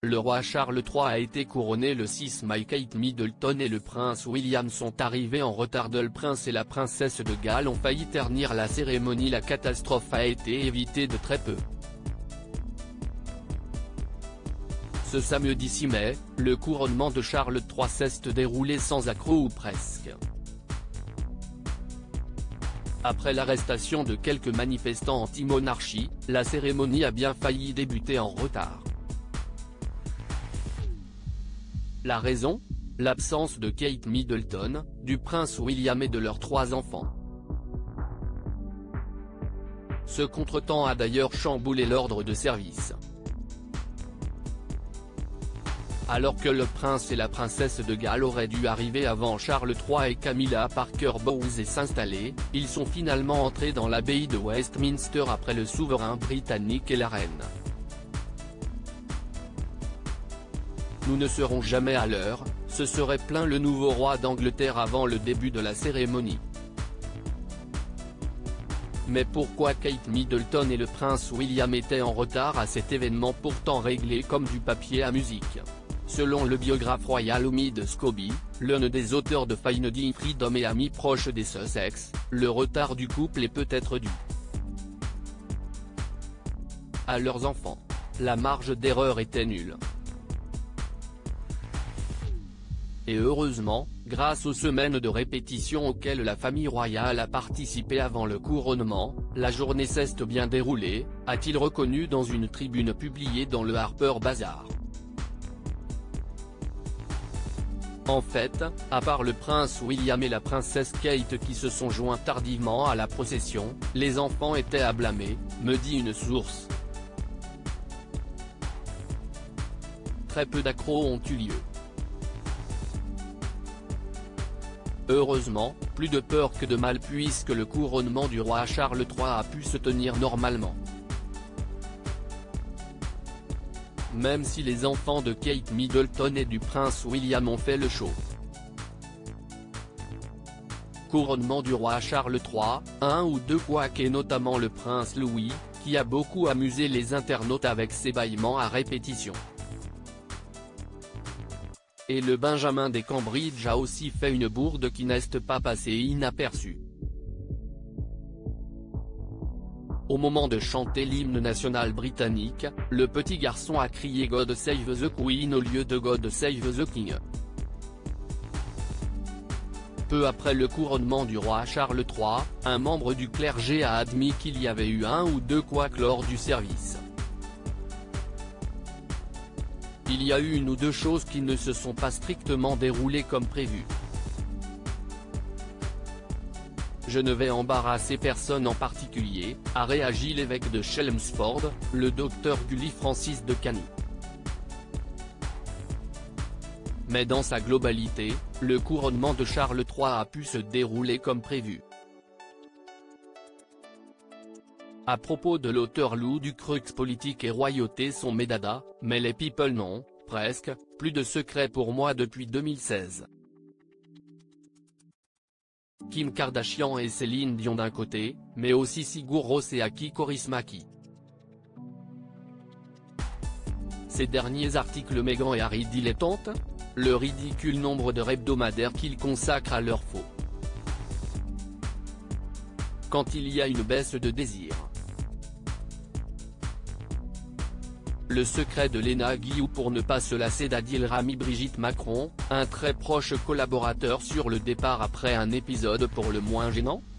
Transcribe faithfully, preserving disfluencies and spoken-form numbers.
le roi Charles trois a été couronné le six mai. Kate Middleton et le prince William sont arrivés en retard. Le prince et la princesse de Galles ont failli ternir la cérémonie. La catastrophe a été évitée de très peu. Ce samedi six mai, le couronnement de Charles trois s'est déroulé sans accroc ou presque. Après l'arrestation de quelques manifestants anti-monarchie, la cérémonie a bien failli débuter en retard. La raison ? L'absence de Kate Middleton, du prince William et de leurs trois enfants. Ce contretemps a d'ailleurs chamboulé l'ordre de service. Alors que le prince et la princesse de Galles auraient dû arriver avant Charles trois et Camilla Parker Bowles et s'installer, ils sont finalement entrés dans l'abbaye de Westminster après le souverain britannique et la reine. Nous ne serons jamais à l'heure, se serait plaint le nouveau roi d'Angleterre avant le début de la cérémonie. Mais pourquoi Kate Middleton et le prince William étaient en retard à cet événement pourtant réglé comme du papier à musique ? Selon le biographe royal Omid Scobie, l'un des auteurs de Finding Freedom et ami proche des Sussex, le retard du couple est peut-être dû à leurs enfants. La marge d'erreur était nulle. Et heureusement, grâce aux semaines de répétition auxquelles la famille royale a participé avant le couronnement, la journée s'est bien déroulée, a-t-il reconnu dans une tribune publiée dans le Harper Bazaar. En fait, à part le prince William et la princesse Kate qui se sont joints tardivement à la procession, les enfants étaient à blâmer, me dit une source. Très peu d'accros ont eu lieu. Heureusement, plus de peur que de mal puisque le couronnement du roi Charles trois a pu se tenir normalement. Même si les enfants de Kate Middleton et du prince William ont fait le show. Couronnement du roi Charles trois, un ou deux couacs et notamment le prince Louis, qui a beaucoup amusé les internautes avec ses bâillements à répétition. Et le Benjamin des Cambridge a aussi fait une bourde qui n'est pas passée inaperçue. Au moment de chanter l'hymne national britannique, le petit garçon a crié God Save the Queen au lieu de God Save the King. Peu après le couronnement du roi Charles trois, un membre du clergé a admis qu'il y avait eu un ou deux couacs lors du service. Il y a eu une ou deux choses qui ne se sont pas strictement déroulées comme prévu. Je ne vais embarrasser personne en particulier, a réagi l'évêque de Chelmsford, le docteur Gully Francis de Cany. Mais dans sa globalité, le couronnement de Charles trois a pu se dérouler comme prévu. À propos de l'auteur Lou du crux politique et royauté sont mes dadas, mais les people non, presque, plus de secret pour moi depuis deux mille seize. Kim Kardashian et Céline Dion d'un côté, mais aussi Sigur Rós et Aki Kaurismäki. Ces derniers articles Meghan et Harry dilettantes, le ridicule nombre d'heures hebdomadaires qu'ils consacrent à leur faux. Quand il y a une baisse de désir. Le secret de Léna Guillou pour ne pas se lasser d'Adil Rami. Brigitte Macron, un très proche collaborateur sur le départ après un épisode pour le moins gênant.